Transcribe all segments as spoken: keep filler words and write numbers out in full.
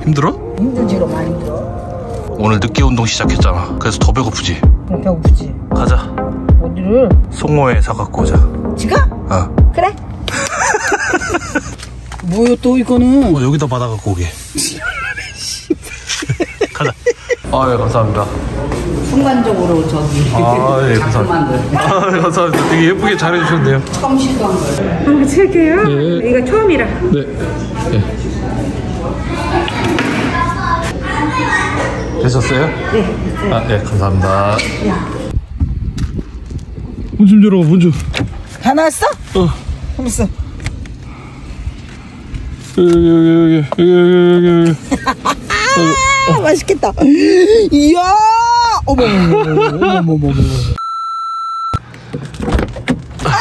힘들어? 힘들지, 너 많이 힘들어. 오늘 늦게 운동 시작했잖아. 그래서 더 배고프지? 응, 배고프지. 가자. 어디를? 송모에 사갖고 오자. 지금? 어. 그래. 뭐야 또 이거는? 어, 여기다 받아갖고 오게. 가자. 아, 예, 감사합니다. 순간적으로 저기 아, 예, 감사합니다. 아, 예, 감사합니다. 되게 예쁘게 잘해주셨네요. 처음 시도한 거예요. 한번 칠게요. 네. 이거 처음이라. 네. 네. 되셨어요? 네. 아, 네, 감사합니다. 문 좀 열어봐, 문 좀. 다 나왔어? 어. 좀 있어. 여기, 여기, 여기, 여기, 여기, 여기. 아, 맛있겠다. 이야! 어머, 어머, 어머, 어머, 어머. 아!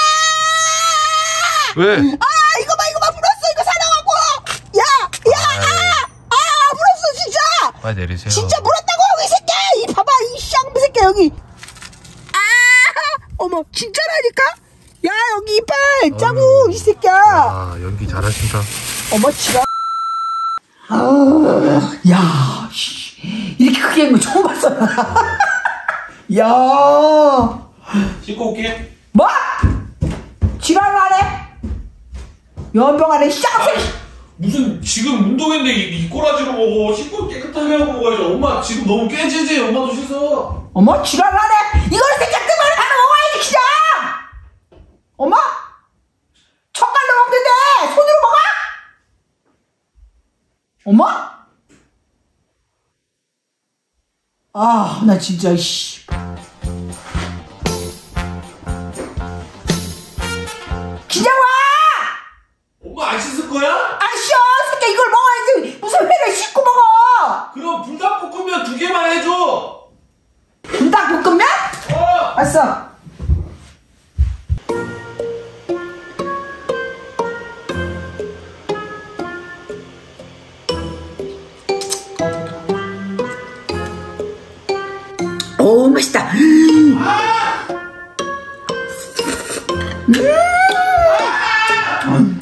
왜? 아, 이거 봐, 이거 봐, 불었어, 이거 사랑하고! 야! 야! 아! 아, 불었어, 진짜! 빨리 내리세요. 진짜 불었다고, 여기, 이 새끼야! 이 봐봐, 이 쌍비 새끼야, 여기! 아! 어머, 진짜라니까? 야, 여기 이빨! 짜고, 어, 이 새끼야! 아, 연기 잘하신다. 어머, 지랄. 아, 야, 이렇게 크게 한거 처음 봤어. 야. 씻고 올게. 뭐? 지랄을 안 해? 연병하네, 쌍생. 무슨 지금 운동했는데 이, 이 꼬라지로 먹어. 씻고 깨끗하게 하고 먹어야지. 엄마 지금 너무 깨지지? 엄마도 씻어. 어머, 지랄을 안 해? 이거는 새끼야 뜨거운 하나 먹어야지, 그냥. 엄마? 젓갈로 먹는데 손으로 먹어? 엄마? 아, 나 진짜, 씨. 그냥 와! 엄마 안 씻을 거야? 안 씻어! 새끼야, 이걸 먹어야지! 무슨 회를 씻고 먹어! 그럼 불닭볶음면 두 개만 해줘. 불닭볶음면? 어! 알았어. 오, 맛있다. 음. 음.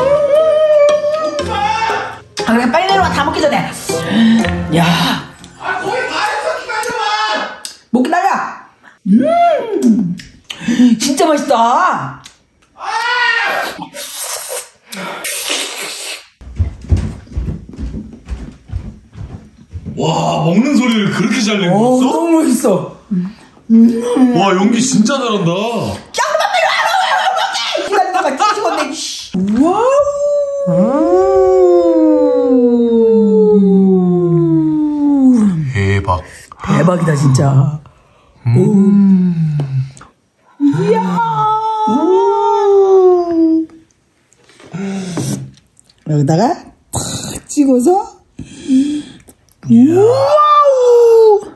아, 그래, 빨리 내려와. 다 먹기 전에. 야. 아, 거기 다 했어. 기다려봐. 못 기다려. 음. 진짜 맛있다. 와, 먹는 소리를 그렇게 잘 내고 오, 있어? 너무 맛있어. 와, 연기 진짜 잘한다. 잠깐만, 빨리 와라. 기다리다가 뒤집었네. 와우. 대박. 대박이다, 진짜. 음. 이야. 여기다가 탁 찍어서. 와우.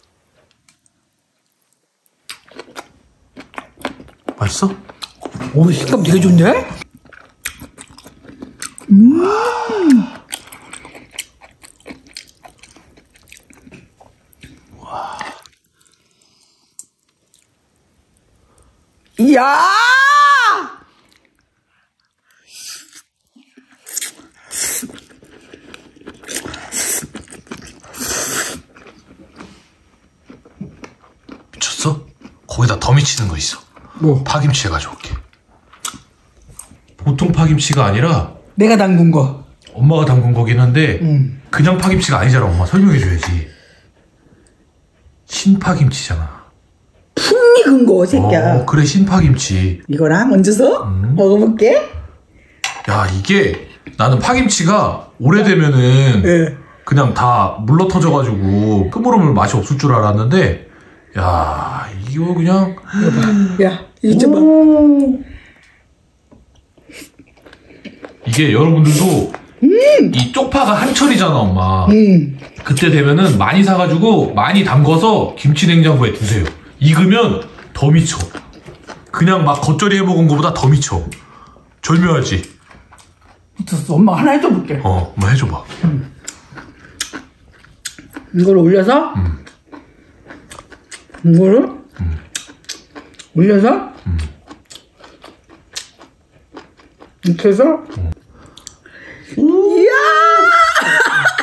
맛있어? 오, 식감 되게 좋은데? 음. 와. 이야! 미쳤어? 거기다 더 미치는 거 있어. 뭐? 파김치 해가지고 올게. 보통 파김치가 아니라 내가 담근 거. 엄마가 담근 거긴 한데 음. 그냥 파김치가 아니잖아. 엄마 설명해줘야지. 신파김치잖아. 푹 익은 거, 새끼야. 어, 그래, 신파김치. 이거랑 얹어서 음. 먹어볼게. 야, 이게 나는 파김치가 오래되면은 네. 그냥 다 물러 터져가지고 흐물흐물 맛이 없을 줄 알았는데, 야, 이거 그냥. 야, 이거 좀 봐. 이게 여러분들도 음. 이 쪽파가 한철이잖아, 엄마. 음. 그때 되면은 많이 사가지고 많이 담궈서 김치 냉장고에 두세요. 익으면 더 미쳐. 그냥 막 겉절이 해먹은 거보다 더 미쳐. 절묘하지? 미쳤어. 엄마 하나 해줘볼게. 어, 엄마 해줘봐. 음. 이걸 올려서 음. 이거를 음. 올려서 음. 이렇게 해서 음. 이야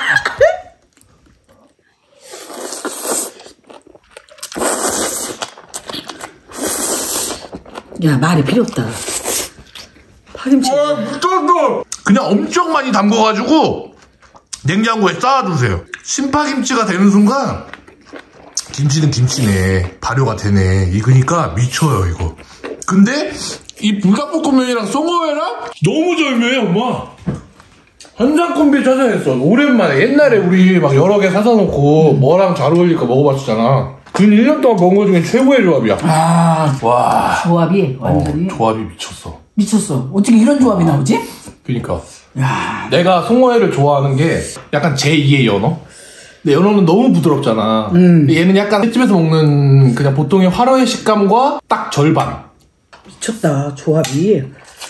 야, 말이 필요 없다. 파김치. 와, 미쳤어. 그냥 엄청 많이 담궈가지고 냉장고에 쌓아두세요. 신파김치가 되는 순간 김치는 김치네. 발효가 되네. 익으니까 미쳐요, 이거. 근데 이 불닭볶음면이랑 송어회랑 너무 절묘해, 엄마. 한장 콤비 찾아냈어. 오랜만에. 옛날에 우리 막 여러 개 사서 놓고 뭐랑 잘 어울릴까 먹어봤었잖아. 근 일 년 동안 먹은 거 중에 최고의 조합이야. 아, 와. 조합이 완전히. 어, 조합이 미쳤어. 미쳤어. 어떻게 이런 조합이 나오지? 그니까. 야. 내가 송어회를 좋아하는 게 약간 제이의 연어? 근데 연어는 너무 부드럽잖아. 음. 근데 얘는 약간 횟집에서 먹는 그냥 보통의 화로의 식감과 딱 절반. 미쳤다, 조합이.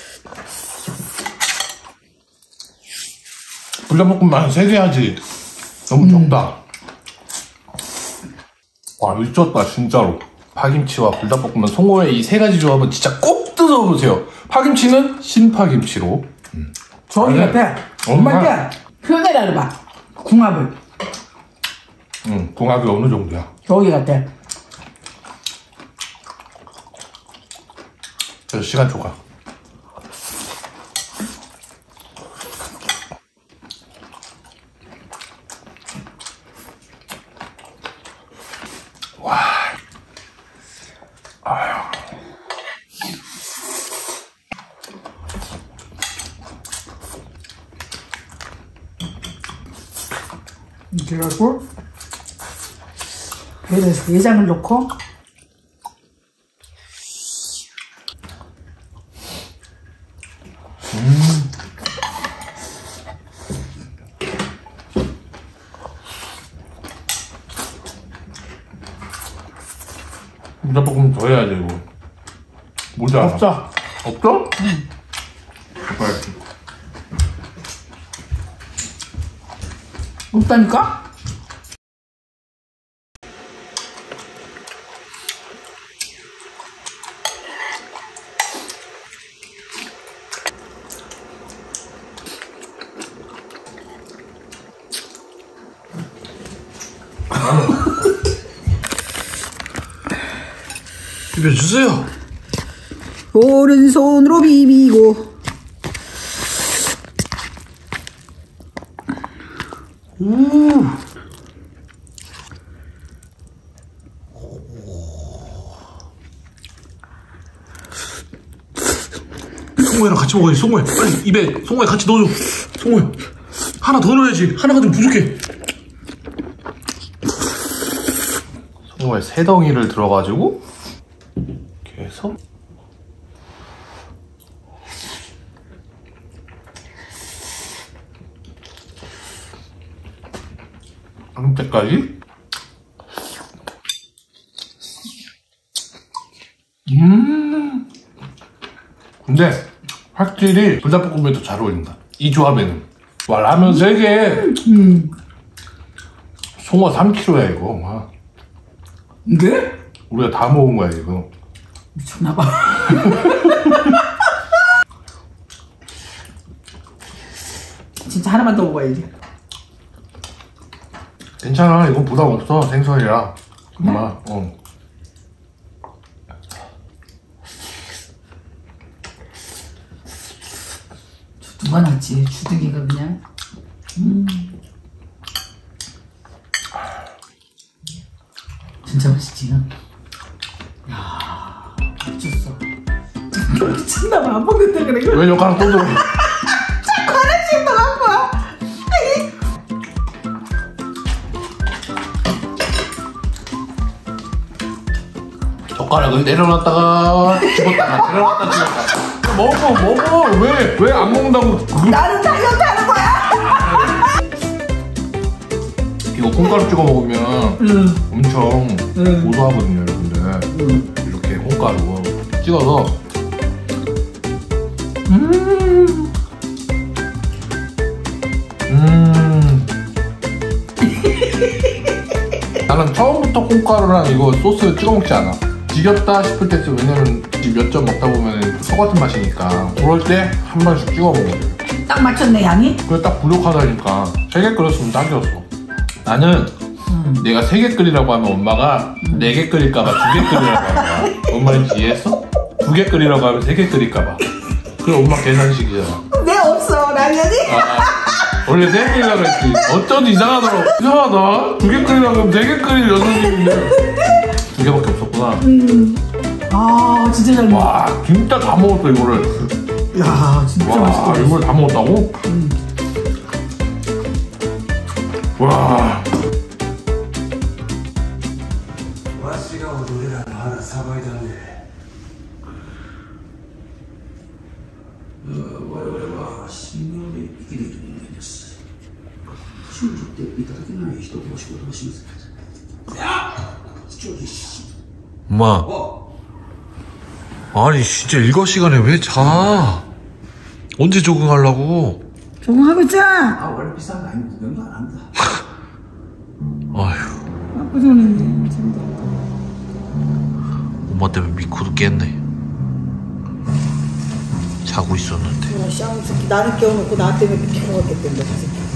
불닭볶음면 세 개 하지. 너무 음. 적다. 와, 미쳤다, 진짜로. 파김치와 불닭볶음면, 송어회 이 세 가지 조합은 진짜 꼭 드셔보세요. 파김치는 신파김치로. 음. 저기 같아. 엄마한테 표현해라 그래봐. 궁합을. 응, 궁합이 어느 정도야? 저기 같아. 그래서 시간 초과. 와. 아유. 이렇게 해갖고 배에서 내장을 넣고 음. 불닭볶음면 더 해야지 이거. 모자 없어. 없어? 응. 빨리. 없다니까? 비벼주세요. 오른손으로 비비고. 우. 송어회랑 같이 먹어야지. 송어회 빨리 입에 송어회 같이 넣어줘. 송어회 하나 더 넣어야지. 하나가 좀 부족해. 송어회 세 덩이를 들어가지고 이렇게 해서 한 때까지. 음. 근데 확실히 불닭볶음면이 더 잘 어울린다. 이 조합에는. 와, 라면 세 개. 음. 송어 삼 킬로그램야 이거. 와. 이게? 우리가 다 먹은 거야 이거. 미쳤나봐. 진짜 하나만 더 먹어야지. 괜찮아, 이건 부담 없어. 생선이라. 엄마. 어. 누가 낫지? 주둥이가 그냥. 음. 진짜 맛있지? 야, 미쳤어. 미쳤나봐. 안 먹는다 그래. 왜 젓가락 또 들어? 자꾸 하나씩 더 갖고 와. 젓가락을 내려놨다가 집었다가 내려놨다가 집었다가. 먹어 먹어. 왜 왜 안 먹는다고? 나는 다이어트 하는 거야. 이거 콩가루 찍어 먹으면 응. 엄청 응. 고소하거든요, 여러분들. 응. 이렇게 콩가루 찍어서. 음. 음. 나는 처음부터 콩가루랑 이거 소스 찍어 먹지 않아. 지겹다 싶을 때쯤, 왜냐면 몇 점 먹다 보면 똑같은 맛이니까. 그럴 때 한 번씩 찍어 먹어요. 딱 맞췄네, 양이? 그래 딱 부족하다니까. 세 개 끓였으면 딱이었어. 나는 음. 내가 세 개 끓이라고 하면 엄마가 네 개 끓일까봐 두 개 끓이라고 할 거야. 뭔 말인지 이해했어? 두 두 개 끓이라고 하면 세 개 끓일까봐. 그럼 엄마 계산식이잖아. 왜 없어 라면이? 아, 아. 원래 세 개 끓이라고 했지. 어쩐지 이상하더라고. 이상하다. 두 개 끓이라고 하면 세 개 끓일 여성님인데 두 개밖에 없었구나. 음. 아 진짜 잘 먹어. 와 진짜 다 먹었어 이거를. 야 진짜 와 맛있다. 이걸 다 먹었다고? 음. 와. 와씨가 오늘이라 하나 사봐야 되네.我々は信用で生きている人間です。信じていただけない人とお仕事をします。いや、視聴実施。 엄마. 아니 진짜 일과 시간에 왜 자? 언제 적응하려고? 적응하고 있잖아. 아 원래 비싼 거 아니고 구경도 안 합니다. 아휴. 아빠 전에 진짜. 엄마 때문에 미코도 깼네. 자고 있었는데. 야, 쌍 새끼 나를 깨워놓고 나 때문에 비켜갔겠던데 그 새끼.